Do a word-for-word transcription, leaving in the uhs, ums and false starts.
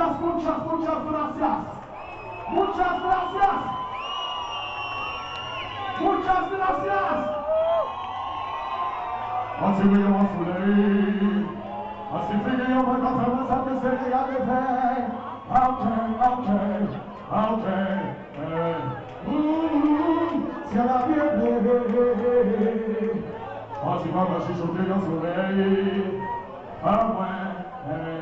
Muchas, muchas, muchas gracias. Muchas gracias. Muchas gracias. Así me llamo Zuley. Así me llamo el café, más que se llega de fe. Okay, okay, okay. Si a la pierde. Así me llamo Zuley. Ah, bueno.